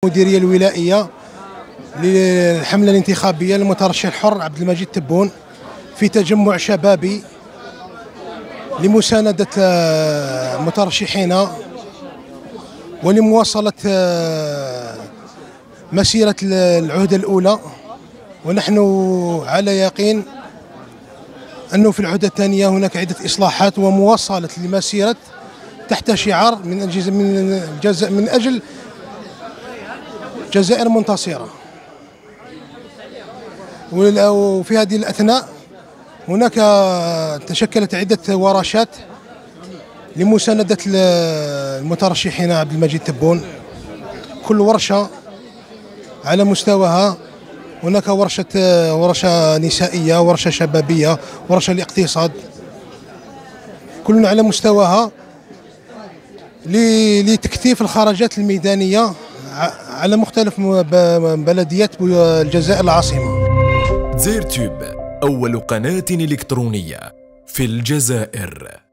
المديرية الولائية للحملة الانتخابية للمترشح الحر عبد المجيد تبون في تجمع شبابي لمساندة مترشحين ولمواصلة مسيرة العهدة الأولى، ونحن على يقين أنه في العهدة الثانية هناك عدة إصلاحات ومواصلة لمسيرة تحت شعار من أجل جزائر منتصرة. وفي هذه الأثناء هناك تشكلت عدة ورشات لمساندة المترشحين عبد المجيد تبون، كل ورشة على مستواها. هناك ورشة نسائية، ورشة شبابية، ورشة الاقتصاد، كل على مستواها لتكثيف الخرجات الميدانية على مختلف بلديات الجزائر العاصمة. زيرتوب، أول قناة إلكترونية في الجزائر.